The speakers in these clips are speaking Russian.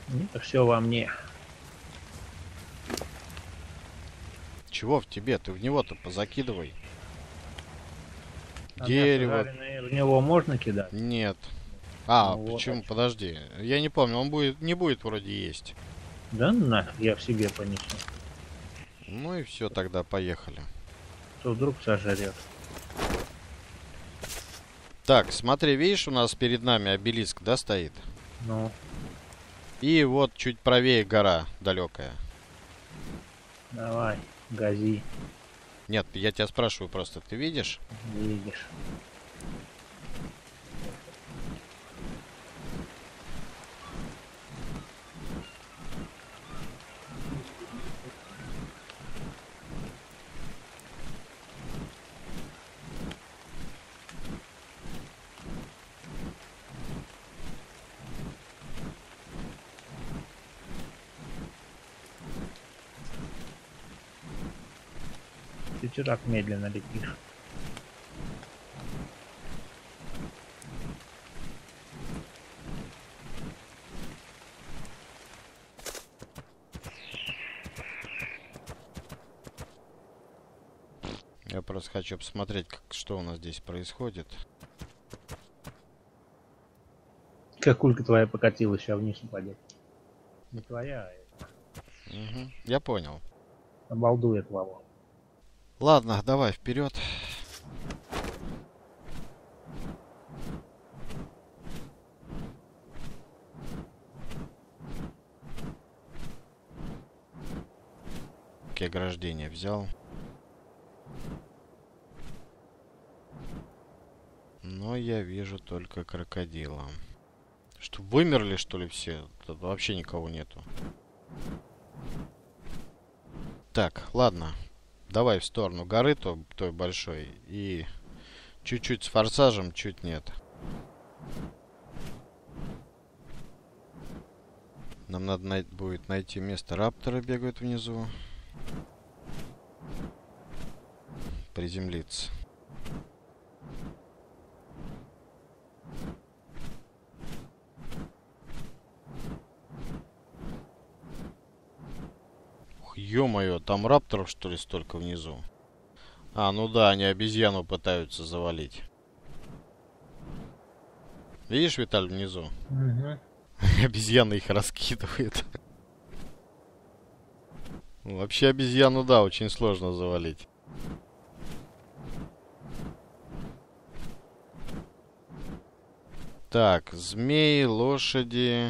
Это все во мне. Чего в тебе? Ты в него-то позакидывай. А мясо Дерево. жареное в него можно кидать? Нет. Ну А, вот о почему? чем. Подожди. Я не помню, он будет, не будет вроде есть. Да нафиг, я в себе понесу. Ну и все, тогда поехали. То вдруг сожрет. Так, смотри, видишь, у нас перед нами обелиск, да, стоит? Ну, И вот чуть правее гора далекая. давай, гази, Нет, я тебя спрашиваю просто, ты видишь? видишь. Ты че так медленно летишь? Я просто хочу посмотреть, что у нас здесь происходит. Как кулька твоя покатилась, сейчас вниз упадет. Не твоя, а это. Угу, я понял. Обалдует Вова. Ладно, давай вперед. Ограждение взял. Но я вижу только крокодила. Что, вымерли, что ли, все? Тут вообще никого нету. Так, ладно. Давай в сторону горы той большой. И чуть-чуть с форсажем, чуть нет. Нам надо будет найти место. Рапторы бегают внизу. Приземлиться. Ё-моё, там рапторов, что ли, столько внизу? А, ну да, они обезьяну пытаются завалить. Видишь, Виталь, внизу? Угу. Обезьяна их раскидывает. Вообще обезьяну, да, очень сложно завалить. Так, змеи, лошади.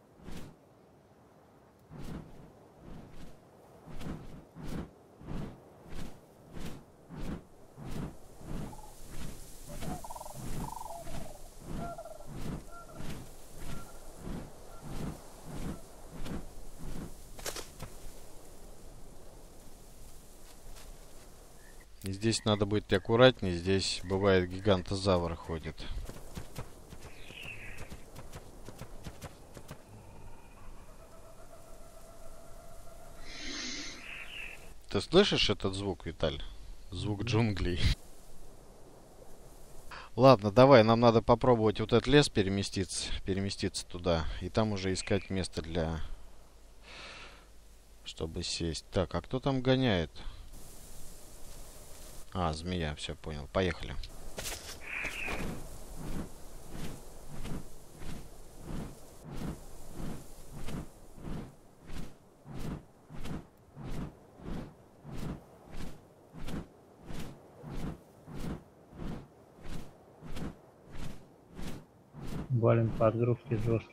И здесь надо быть аккуратнее. Здесь бывает гигантозавр ходит. Ты слышишь этот звук, Виталь? Звук джунглей. Ладно, давай, нам надо попробовать вот этот лес переместиться туда. И там уже искать место для... чтобы сесть. Так, а кто там гоняет? А, змея, все понял. Поехали. Валим подгрузки жестко.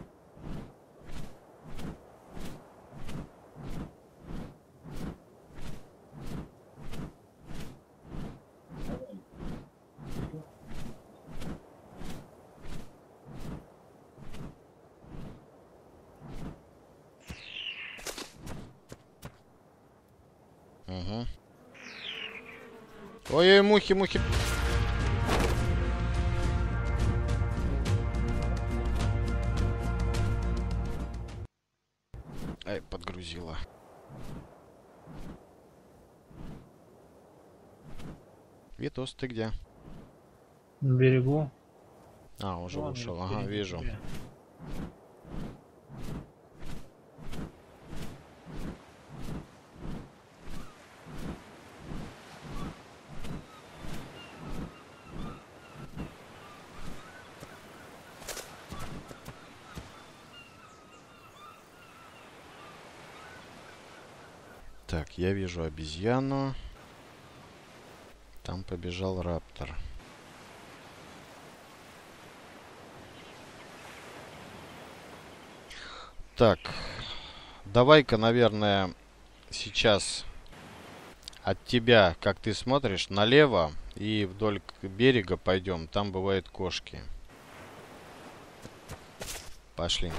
Угу. Ой-ой, мухи, мухи. Ай, подгрузила. Витос, ты где? На берегу. А, уже Вон я вышел. Ага, впереди вижу. тебя. Так, я вижу обезьяну. Там побежал раптор. Так, давай-ка, наверное, сейчас от тебя, как ты смотришь, налево и вдоль берега пойдем. Там бывают кошки. Пошли.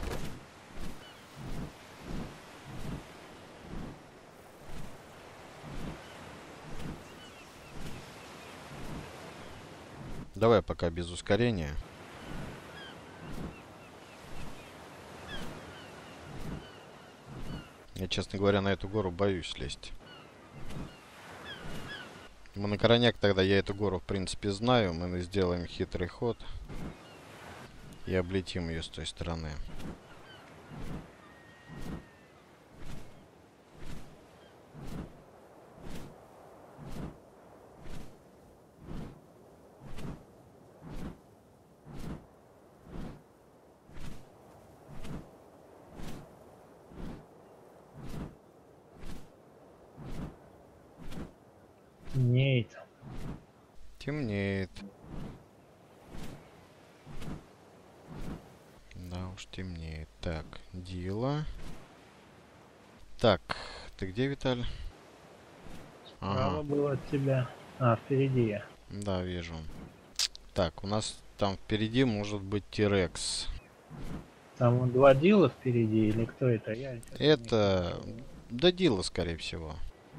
Давай пока без ускорения. Я, честно говоря, на эту гору боюсь лезть. Мы на крайняк тогда, я эту гору, в принципе, знаю. Мы сделаем хитрый ход. И облетим ее с той стороны. Нет. Темнеет. Да уж, темнеет. Так, Дила. Так, ты где, Виталь? Право Ага, было от тебя. А, впереди я. да, вижу. Так, у нас там впереди может быть Тирекс. Там вот два дила впереди, или кто это? Я что-то не Это... смотрел. Да, Дила, скорее всего.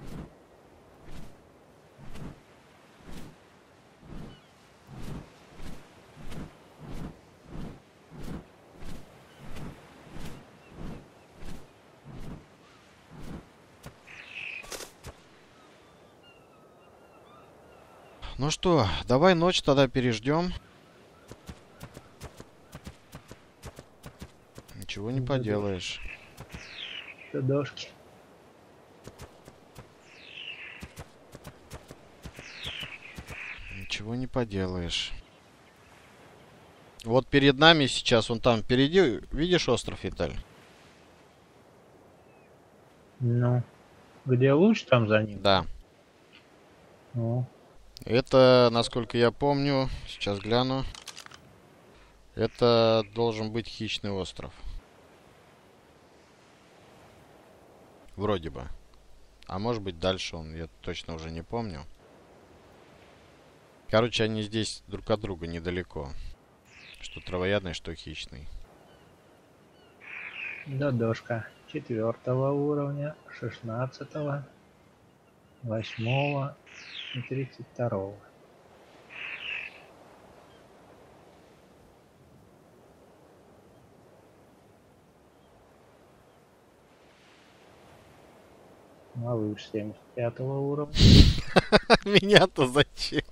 Ну что, давай ночь тогда переждем. Ничего не поделаешь. Дошки. Ничего не поделаешь. Вот перед нами сейчас, он там впереди, видишь остров, Виталь? Ну, где луч там за ним? Да. Ну, Это, насколько я помню, сейчас гляну. Это должен быть хищный остров. Вроде бы. А может быть дальше он, я точно уже не помню. Короче, они здесь друг от друга недалеко. Что травоядный, что хищный. дошка 4-го уровня, 16-го, 8-го и 32-го. Малыш 75-го уровня. Меня-то зачем?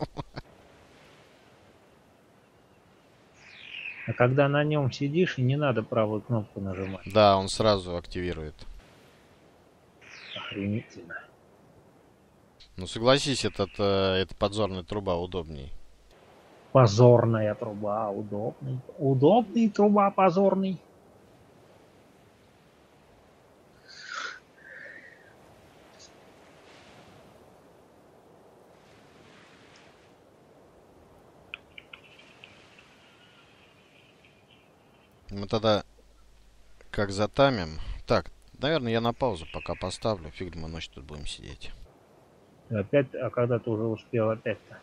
А когда на нем сидишь, и не надо правую кнопку нажимать. Да, он сразу активирует. Охренительно. Ну согласись, эта подзорная труба удобней. Позорная труба, удобный. Удобный труба позорный. Мы тогда как затамим. Так, наверное, я на паузу пока поставлю. Фиг мы ночь тут будем сидеть. Опять, а когда ты уже успел опять-то?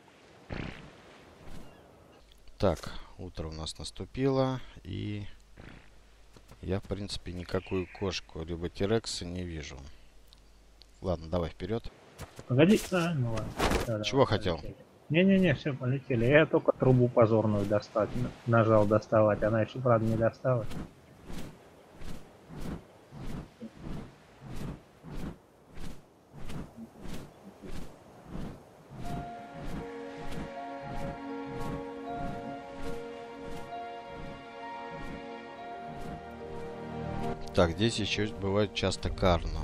Так, утро у нас наступило. И я, в принципе, никакую кошку либо тирекса не вижу. Ладно, давай вперед. Погоди. А, ну ладно. Да, Чего давай, хотел? полетели. Не-не-не, все, полетели. Я только трубу позорную достать. Нажал доставать. Она еще, правда, не досталась. Так, здесь еще бывает часто карно.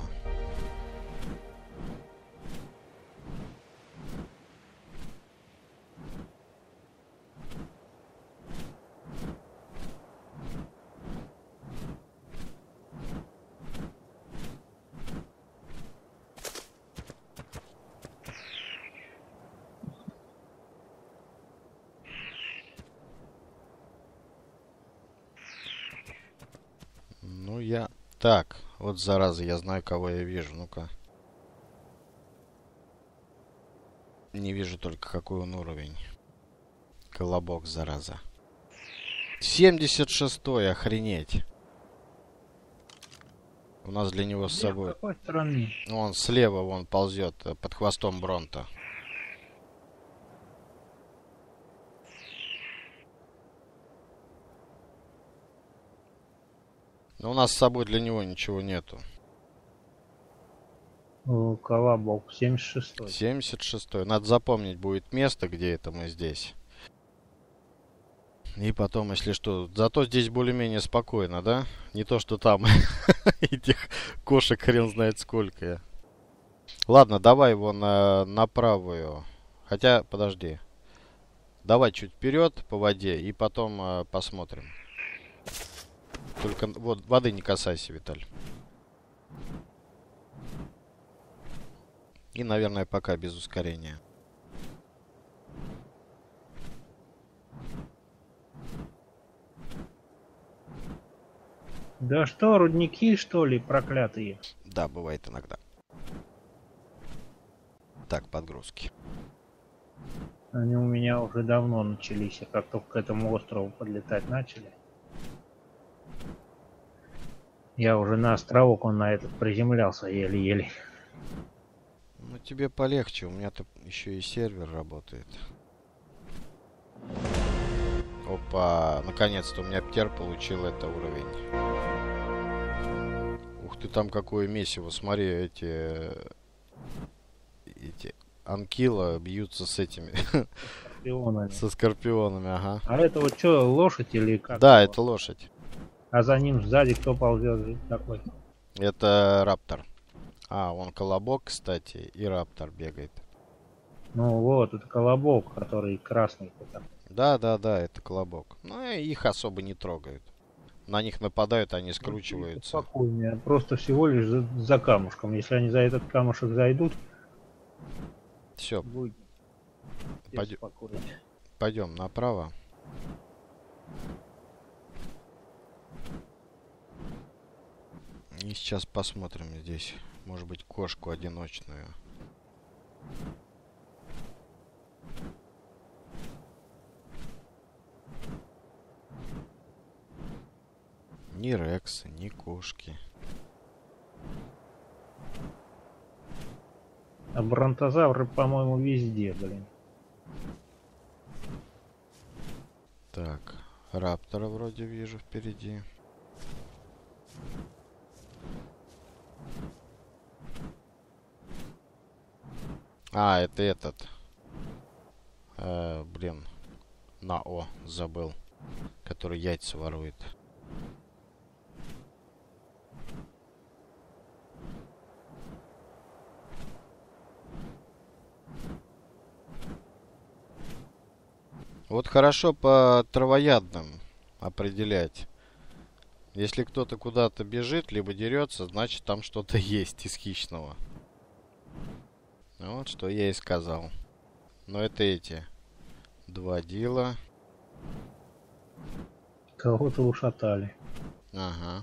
Ну я... Так, вот зараза, я знаю, кого я вижу. Ну-ка. Не вижу только, какой он уровень. Колобок, зараза. 76-й, охренеть. У нас для него с Где, в собой... какой стороне? Он слева, вон, ползет под хвостом Бронта. Но у нас с собой для него ничего нету. Колобок, 76-й. 76-й. Надо запомнить будет место, где это мы здесь. И потом, если что... Зато здесь более-менее спокойно, да? Не то, что там этих кошек хрен знает сколько. Ладно, давай его на правую. Хотя, подожди. Давай чуть вперед по воде и потом посмотрим. Только вот воды не касайся, Виталь. И, наверное, пока без ускорения. Да что, рудники, что ли, проклятые? Да, бывает иногда. Так, подгрузки. Они у меня уже давно начались, как только к этому острову подлетать начали. Я уже на островок, он на этот приземлялся еле-еле. Ну, тебе полегче. У меня-то еще и сервер работает. Опа, наконец-то у меня Птер получил это уровень. Ух ты, там какое месиво. Смотри, эти анкила бьются с этими. Скорпионами. Со скорпионами, ага. А это вот что, лошадь или как? Да, его? это лошадь. А за ним сзади кто ползет такой? Это раптор. А, вон колобок, кстати, и раптор бегает. Ну вот, это колобок, который красный. Да, это колобок. Но их особо не трогают. На них нападают, они скручиваются. Спокойнее, просто всего лишь за камушком. Если они за этот камушек зайдут, Все, будет спокойнее. пойдем направо. И сейчас посмотрим здесь. Может быть, кошку одиночную. Ни рексы, ни кошки. А бронтозавры, по-моему, везде, блин. Так, раптора вроде вижу впереди. А, это этот. Блин. На О, забыл. Который яйца ворует. Вот хорошо по травоядным определять. Если кто-то куда-то бежит, либо дерется, значит там что-то есть из хищного. Вот что я и сказал. Но это эти два дила. Кого-то ушатали. Ага.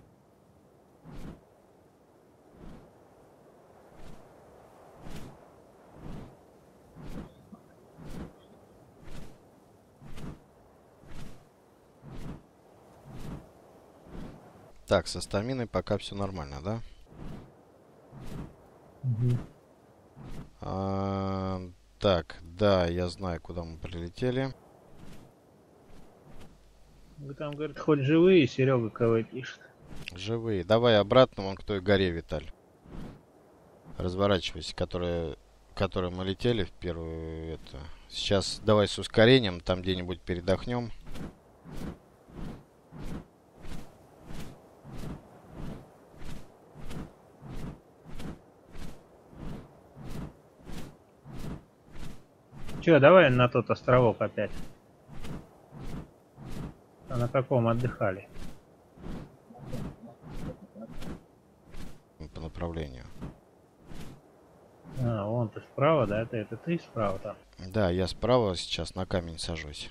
Так, со стаминой пока все нормально, да? Угу. Так, да, я знаю, куда мы прилетели. Вы там, говорит, хоть живые, Серега КВ пишет. Живые. Давай обратно вон к той горе, Виталь. Разворачивайся, которой мы летели в первую это. Сейчас давай с ускорением, там где-нибудь передохнем. Че, давай на тот островок опять. А на каком отдыхали? По направлению. А, вон ты справа, да? Это ты справа там. Да, я справа сейчас на камень сажусь.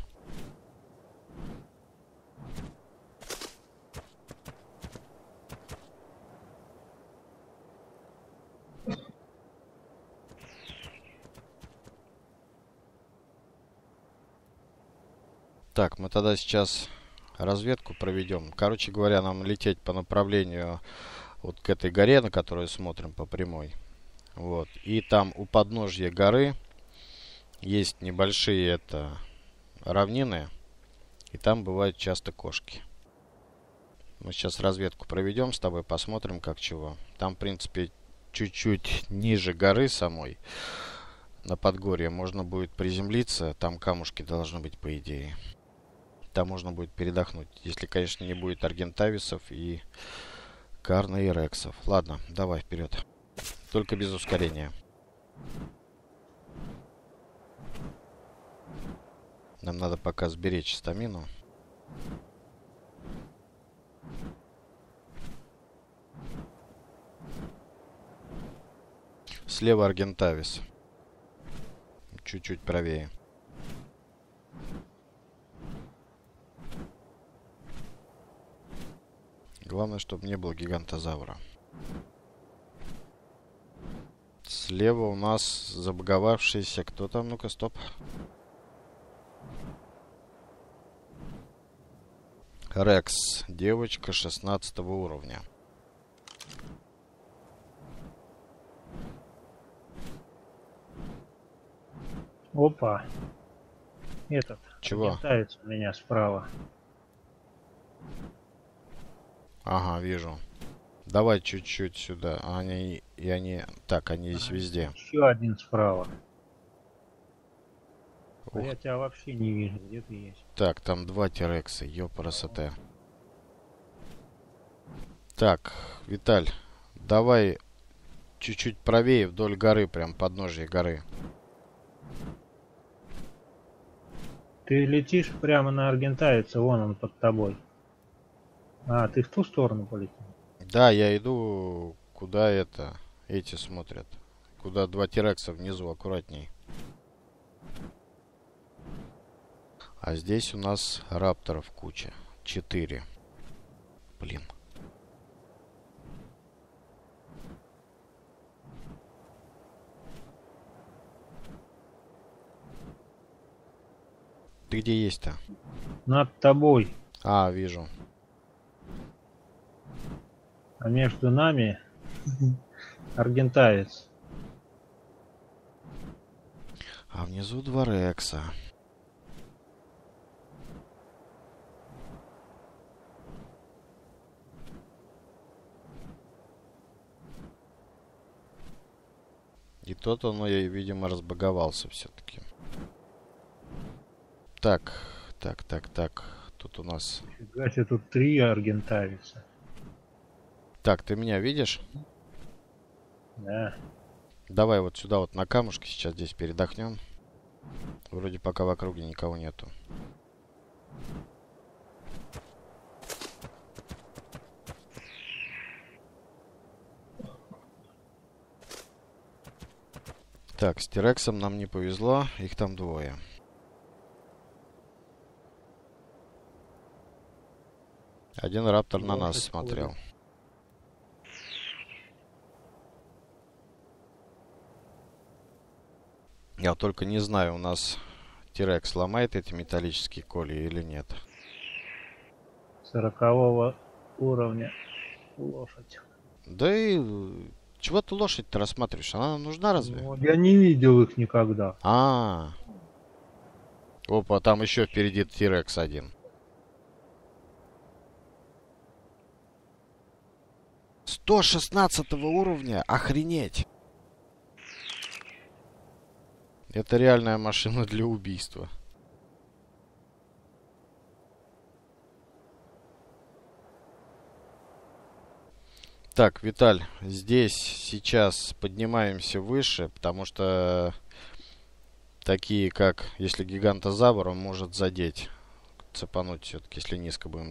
Так, мы тогда сейчас разведку проведем. Короче говоря, нам лететь по направлению вот к этой горе, на которую смотрим по прямой. Вот. И там у подножья горы есть небольшие равнины. И там бывают часто кошки. Мы сейчас разведку проведем с тобой, посмотрим как чего. Там, в принципе, чуть-чуть ниже горы самой, на подгорье, можно будет приземлиться. Там камушки должны быть, по идее. Там можно будет передохнуть. Если, конечно, не будет аргентависов и карнаирексов. Ладно, давай вперед. Только без ускорения. Нам надо пока сберечь стамину. Слева аргентавис. Чуть-чуть правее. Главное, чтобы не было гигантозавра. Слева у нас забаговавшийся... Кто там? Ну-ка, стоп. Рекс. Девочка 16 уровня. Опа. Этот. Чего? Аргентавец у меня справа. Ага, вижу. Давай чуть-чуть сюда. Они здесь везде. Еще один справа. Ух. Я тебя вообще не вижу, где ты есть. Так, там два Терекса, ёпрст. Так, Виталь, давай чуть-чуть правее вдоль горы, прям подножье горы. Ты летишь прямо на аргентавица, вон он под тобой. А, ты в ту сторону полетел? Да, я иду, куда эти смотрят. Куда два Терекса внизу, аккуратней. А здесь у нас рапторов куча. 4. Блин. Ты где есть-то? Над тобой. А, вижу. А между нами аргентавец. А внизу два Рекса. И тот он, видимо, разбаговался все-таки. Так. Тут у нас... Фига себе, тут 3 аргентавица. Так, ты меня видишь? Да. Давай вот сюда вот на камушке сейчас здесь передохнем. Вроде пока в округе никого нету. Так, с Терексом нам не повезло. Их там двое. Один раптор на нас смотрел. Я только не знаю, у нас Терекс ломает эти металлические колья или нет. 40 уровня лошадь. Да и чего ты лошадь-то рассматриваешь? Она нужна разве? Ну, я не видел их никогда. Опа, там еще впереди Терекс один. 116 уровня? Охренеть! Это реальная машина для убийства. Так, Виталь, здесь сейчас поднимаемся выше, потому что такие, как если гигантозавр, он может задеть, цепануть все-таки, если низко будем